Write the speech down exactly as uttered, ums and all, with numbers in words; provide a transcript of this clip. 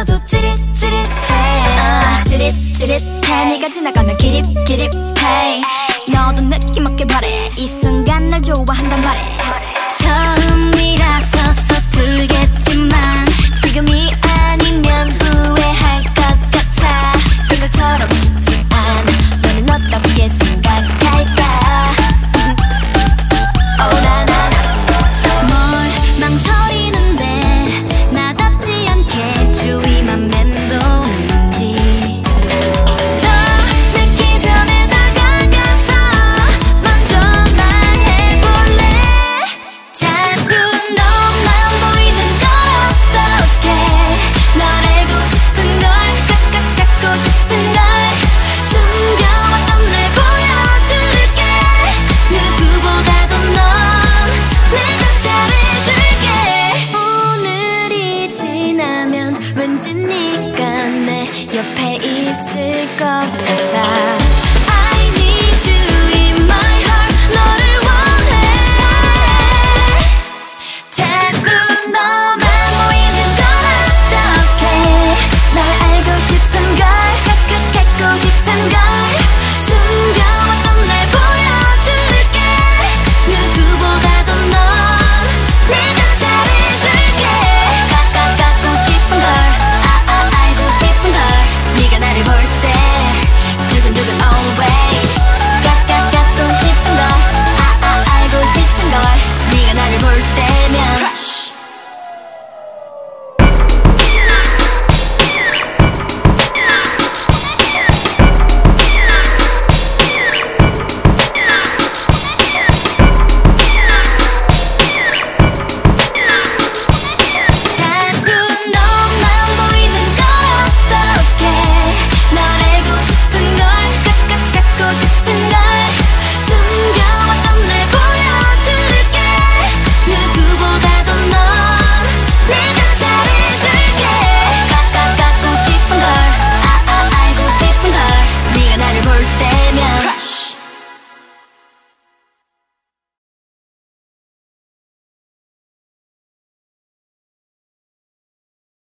너도 찌릿찌릿해 아, 찌릿찌릿해 네가 지나가면 기립기립해 너도 느낌 없길 바래 이 순간 날 좋아한단 말해 처음이라서 서툴겠지만 지금이 아니면 후회할 것 같아 생각처럼 쉽지 않아 너는 어떻게 생각할까 oh, 나나나 뭘 망설이는데 나답지 않게 주위만 맴도는지 더 늦기 전에 다가가서 먼저 말해볼래 자꾸 너만 보이는 걸 어떡해 널 알고 싶은 걸 깍깍 갖고 싶은 걸 숨겨왔던 날 보여줄게 누구보다도 넌 내가 잘해줄게 오늘이 지나면 왠지 네가 내 옆에 있을 것 같아